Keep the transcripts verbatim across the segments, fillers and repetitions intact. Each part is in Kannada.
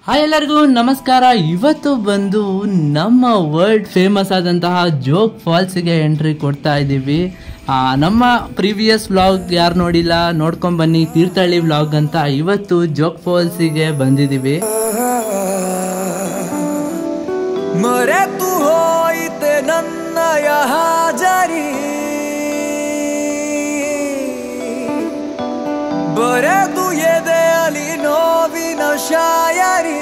ಹಾಯ್ ಎಲ್ಲರಿಗೂ ನಮಸ್ಕಾರ. ಇವತ್ತು ಬಂದು ನಮ್ಮ ವರ್ಲ್ಡ್ ಫೇಮಸ್ ಆದಂತಹ ಜೋಗ್ ಫಾಲ್ಸ್ಗೆ ಎಂಟ್ರಿ ಕೊಡ್ತಾ ಇದ್ದೀವಿ. ನಮ್ಮ ಪ್ರೀವಿಯಸ್ ವ್ಲಾಗ್ ಯಾರು ನೋಡಿಲ್ಲ ನೋಡ್ಕೊಂಡ್ ಬನ್ನಿ, ತೀರ್ಥಹಳ್ಳಿ ವ್ಲಾಗ್ ಅಂತ. ಇವತ್ತು ಜೋಗ್ ಫಾಲ್ಸಿಗೆ ಬಂದಿದ್ದೀವಿ. ಮರೆತು ಹೋಯಿತೆ ನನ್ನಯ ಹಾಜರಿ, ಬರೆದು ಎದೆಯಲ್ಲಿ ನೋವಿನ ಶಾಯರಿ,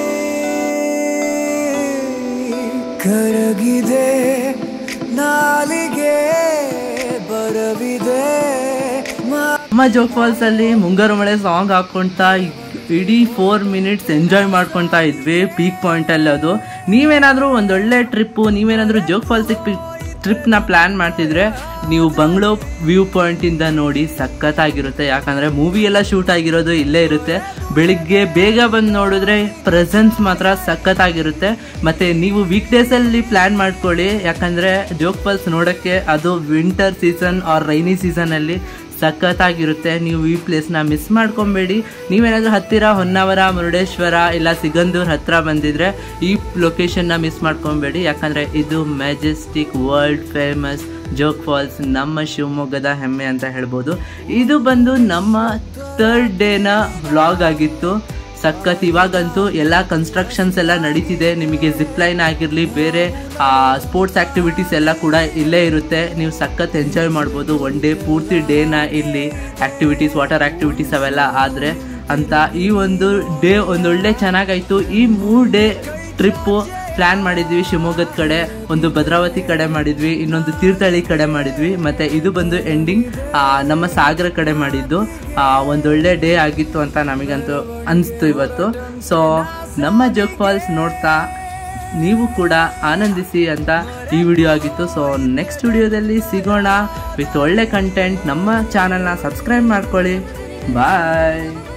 ಕರಗಿದೆ ನಾಲಿಗೆ ಬರವಿದೆ. ನಮ್ಮ ಜೋಗ್ ಫಾಲ್ಸ್ ಅಲ್ಲಿ ಮುಂಗಾರು ಮಳೆ ಸಾಂಗ್ ಹಾಕೊಂತಾ ಇಡೀ ಫೋರ್ ಮಿನಿಟ್ಸ್ ಎಂಜಾಯ್ ಮಾಡ್ಕೊತಾ ಇದ್ವಿ ಪೀಕ್ ಪಾಯಿಂಟ್ ಅಲ್ಲಿ. ಅದು ನೀವೇನಾದ್ರೂ ಒಂದೊಳ್ಳೆ ಟ್ರಿಪ್ಪು, ನೀವೇನಾದ್ರೂ ಜೋಗ್ ಫಾಲ್ಸಿಗೆ ಟ್ರಿಪ್ನ ಪ್ಲ್ಯಾನ್ ಮಾಡ್ತಿದ್ರೆ ನೀವು ಬಂಗ್ಳೋ ವ್ಯೂ ಪಾಯಿಂಟಿಂದ ನೋಡಿ, ಸಖತ್ತಾಗಿರುತ್ತೆ. ಯಾಕಂದರೆ ಮೂವಿ ಎಲ್ಲ ಶೂಟ್ ಆಗಿರೋದು ಇಲ್ಲೇ ಇರುತ್ತೆ. ಬೆಳಿಗ್ಗೆ ಬೇಗ ಬಂದು ನೋಡಿದ್ರೆ ಪ್ರೆಸೆನ್ಸ್ ಮಾತ್ರ ಸಖತ್ತಾಗಿರುತ್ತೆ. ಮತ್ತು ನೀವು ವೀಕ್ ಡೇಸಲ್ಲಿ ಪ್ಲ್ಯಾನ್ ಮಾಡ್ಕೊಳ್ಳಿ, ಯಾಕಂದರೆ ಜೋಗ್ ಫಾಲ್ಸ್ ನೋಡೋಕ್ಕೆ ಅದು ವಿಂಟರ್ ಸೀಸನ್ ಆರ್ ರೈನಿ ಸೀಸನಲ್ಲಿ ಸಖತ್ತಾಗಿರುತ್ತೆ. ನೀವು ಈ ಪ್ಲೇಸ್ನ ಮಿಸ್ ಮಾಡ್ಕೊಬೇಡಿ. ನೀವೇನಾದರೂ ಹತ್ತಿರ ಹೊನ್ನಾವರ, ಮುರುಡೇಶ್ವರ ಇಲ್ಲ ಸಿಗಂದೂರು ಹತ್ತಿರ ಬಂದಿದ್ರೆ ಈ ಲೊಕೇಶನ್ನ ಮಿಸ್ ಮಾಡ್ಕೊಬೇಡಿ. ಯಾಕಂದರೆ ಇದು majestic world famous Jog Falls, ನಮ್ಮ ಶಿವಮೊಗ್ಗದ ಹೆಮ್ಮೆ ಅಂತ ಹೇಳ್ಬೋದು. ಇದು ಬಂದು ನಮ್ಮ ಥರ್ಡ್ ಡೇನ ವ್ಲಾಗ್ ಆಗಿತ್ತು. ಸಖತ್. ಇವಾಗಂತೂ ಎಲ್ಲ ಕನ್ಸ್ಟ್ರಕ್ಷನ್ಸ್ ಎಲ್ಲ ನಡೀತಿದೆ. ನಿಮಗೆ ಜಿಪ್ ಲೈನ್ ಆಗಿರಲಿ, ಬೇರೆ ಸ್ಪೋರ್ಟ್ಸ್ ಆ್ಯಕ್ಟಿವಿಟೀಸ್ ಎಲ್ಲ ಕೂಡ ಇಲ್ಲೇ ಇರುತ್ತೆ. ನೀವು ಸಖತ್ ಎಂಜಾಯ್ ಮಾಡ್ಬೋದು ಒನ್ ಡೇ ಪೂರ್ತಿ ಡೇನ ಇಲ್ಲಿ ಆ್ಯಕ್ಟಿವಿಟೀಸ್, ವಾಟರ್ ಆ್ಯಕ್ಟಿವಿಟೀಸ್ ಅವೆಲ್ಲ ಆದರೆ ಅಂತ. ಈ ಒಂದು ಡೇ ಒಂದೊಳ್ಳೆ ಚೆನ್ನಾಗಾಯಿತು. ಈ ಮೂರು ಡೇ ಟ್ರಿಪ್ಪು ಪ್ಲ್ಯಾನ್ ಮಾಡಿದ್ವಿ. ಶಿವಮೊಗ್ಗದ ಕಡೆ ಒಂದು, ಭದ್ರಾವತಿ ಕಡೆ ಮಾಡಿದ್ವಿ, ಇನ್ನೊಂದು ತೀರ್ಥಹಳ್ಳಿ ಕಡೆ ಮಾಡಿದ್ವಿ, ಮತ್ತು ಇದು ಬಂದು ಎಂಡಿಂಗ್ ನಮ್ಮ ಸಾಗರ ಕಡೆ ಮಾಡಿದ್ದು. ಒಂದೊಳ್ಳೆ ಡೇ ಆಗಿತ್ತು ಅಂತ ನಮಗಂತೂ ಅನಿಸ್ತು ಇವತ್ತು. ಸೊ ನಮ್ಮ ಜೋಗ್ ಫಾಲ್ಸ್ ನೋಡ್ತಾ ನೀವು ಕೂಡ ಆನಂದಿಸಿ ಅಂತ ಈ ವಿಡಿಯೋ ಆಗಿತ್ತು. ಸೊ ನೆಕ್ಸ್ಟ್ ವಿಡಿಯೋದಲ್ಲಿ ಸಿಗೋಣ ವಿತ್ ಒಳ್ಳೆ ಕಂಟೆಂಟ್. ನಮ್ಮ ಚಾನಲ್ನ ಸಬ್ಸ್ಕ್ರೈಬ್ ಮಾಡ್ಕೊಳ್ಳಿ. ಬಾಯ್.